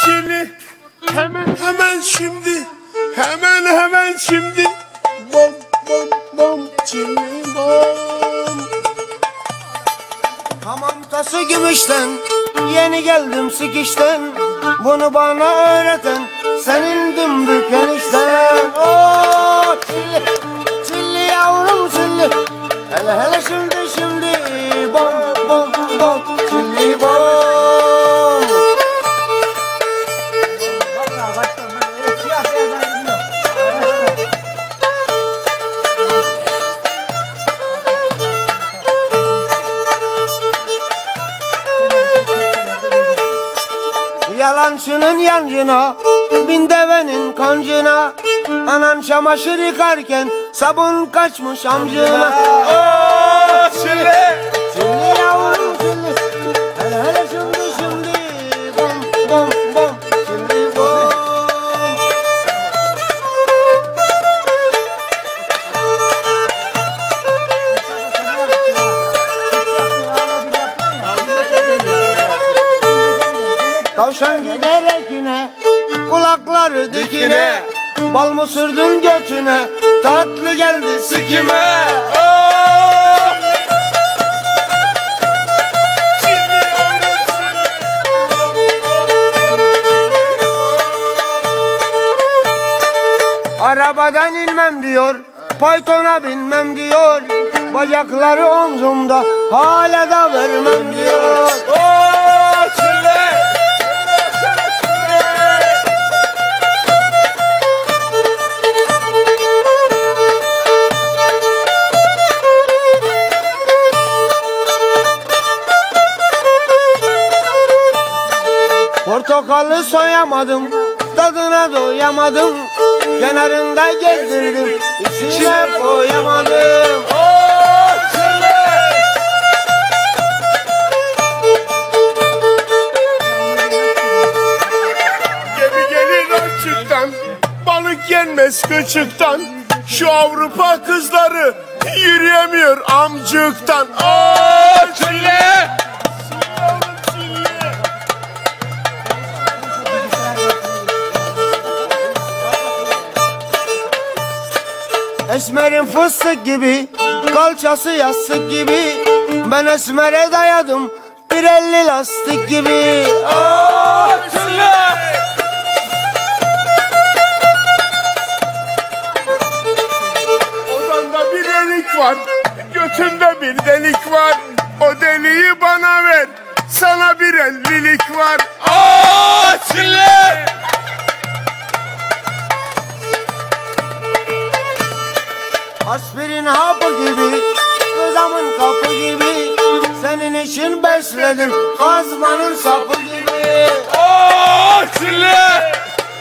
çili. Hemen şimdi. Hemen şimdi. Bom bom bom çili bom. Hamam tası gümüşten, yeni geldim sikişten. Bunu bana öğreten senin dümbük enişten. Oh çilli, çilli yavrum çilli. Hele şimdi bom bom bom çilli bom. Yalancının yancına, bin devenin kancına. Anan çamaşır yıkarken sabun kaçmış amcına. Oh çili. Çilli yavrum çilli. Hele şimdi bom bom bom çilli bom. Tavşan giderek yine, kulakları dikine. Bal mı sürdün götüne, tatlı geldi sikime. Oh! Arabadan inmem diyor, faytona binmem diyor. Bacakları omzumda, hala da vermem diyor. Oh çile. Portakalı soyamadım, tadına doyamadım. Kenarında gezdirdim, içine koyamadım. Oh çile. Gemi gelir açıktan, balık yenmez kıçıktan. Şu Avrupa kızları yürüyemiyor amcıktan. Oh çile. Esmerin fıstık gibi, kalçası yastık gibi. Ben esmere dayadım, bir elli lastik gibi. Oh çile. Odanda bir delik var, götünde bir delik var. O deliği bana ver, sana bir ellilik var. Oh çile. Aspirin hapı gibi, kızamın kapı gibi. Senin için besledim, kazmanın sapı gibi. Oh çile.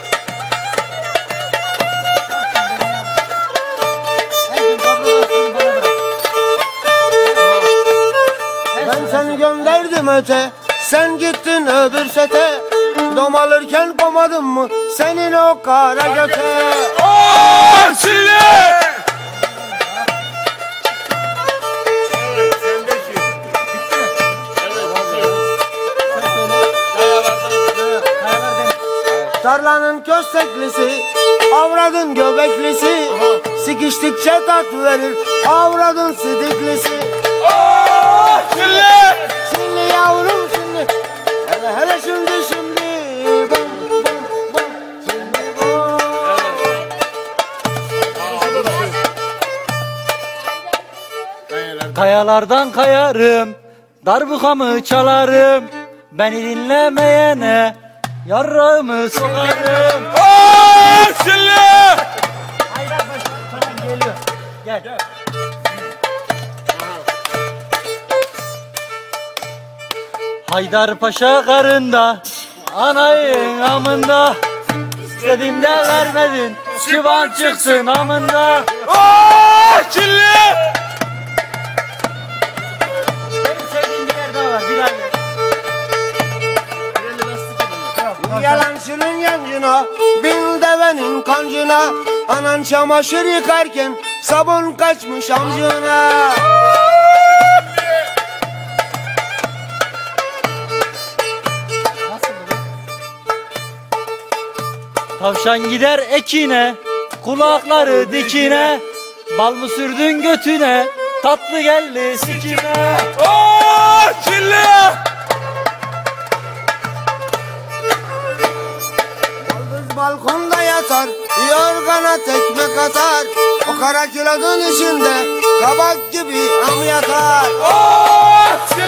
Ben seni gönderdim öte, sen gittin öbür sete. Domalırken komadın mı senin o kara göte. Oh çile. Tarlanın kösteklisi, avradın göbeklisi. Sikiştikçe tat verir, avradın sidiklisi. Oh çile. Şimdi yavrum şimdi, hele şimdi bom bom bom şimdi bom. Kayalardan kayarım, darbukamı çalarım. Beni dinlemeyene yarrağımı sokarım. Oh çile. Geliyor. Gel. Haydarpaşa karında, anayın amında. İstediğimde vermedin, çıban çıksın amında. Oh çile. Benim sevdiğim bir yer daha var, bir ay. Yalancının yancına, bin devenin kancına. Anan çamaşır yıkarken sabun kaçmış amcına. Tavşan gider ekine, kulakları dikine. Bal mı sürdün götüne, tatlı geldi sikine. Ooo çilli. Baldız balkonda yatar, yorgana tekme atar. O kara kilodun içinde kabak gibi am yatar. Ooo çilli.